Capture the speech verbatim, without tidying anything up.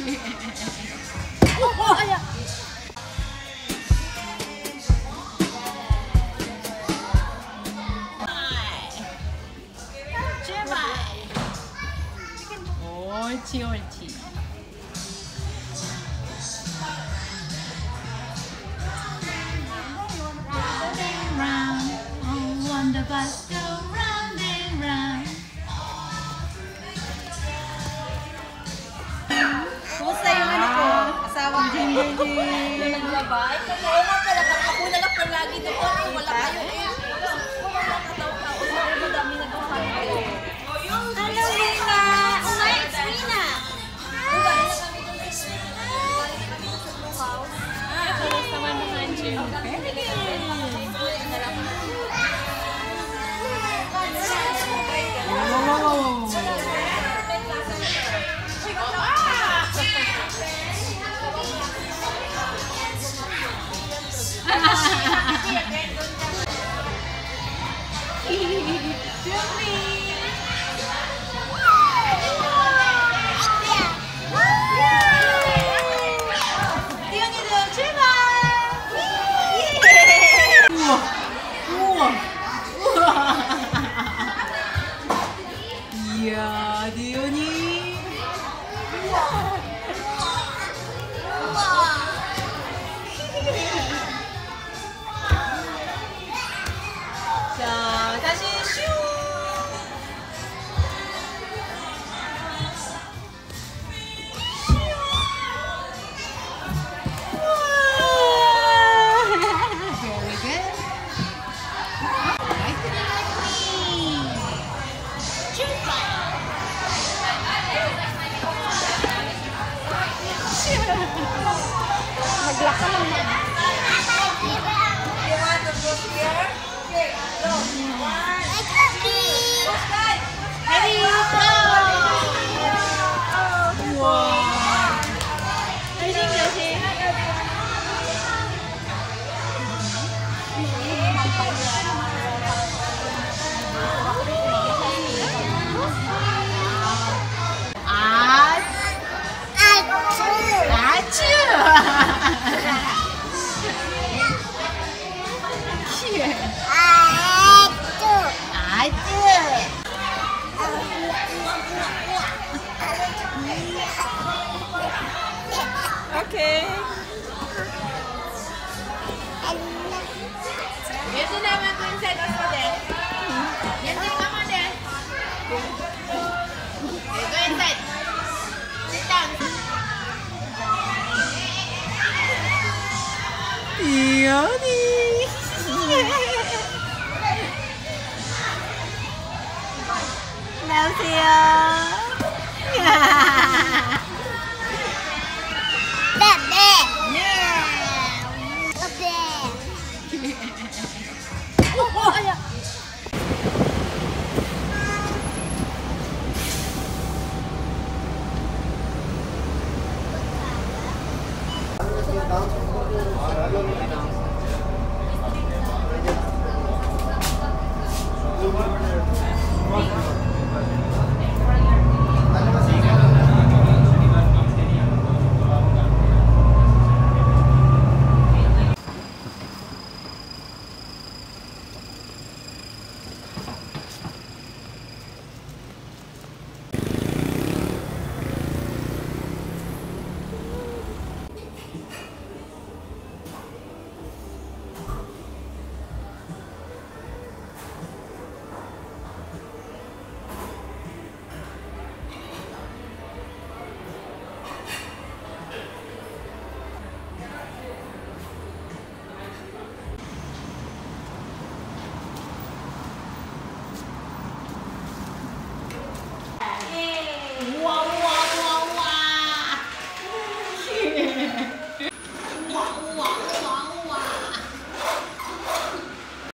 어, 아야. 제발. 옳지, 옳지. The bus go round and round. Kumusta yung ano ko? Asawang Jing Jing. Naglabay? Oo nga pala, ako na lang pala lagi doon. Wala kayo eh. Wala kataw-tao. Madami na doon kayo. Hello, Rina. Oh, my, it's Rina. Galing na kami doon sa Galing na kami doon sa Blue House. Ah, kamusta man naman, Jim? Very good. 이야, 디온이. 자, 다시 슈. Very good. Like me, like me. Naglak ka lang na. You want to go here? Okay, go. One. Ready, go! Wow! 조심, 조심. 아, 아쭈! Okay. Yesu naman ko inside us mo din. Yesu, come on din. Okay, go inside. Sit down. Yoni. 안녕하세요. 어, 아야. 아,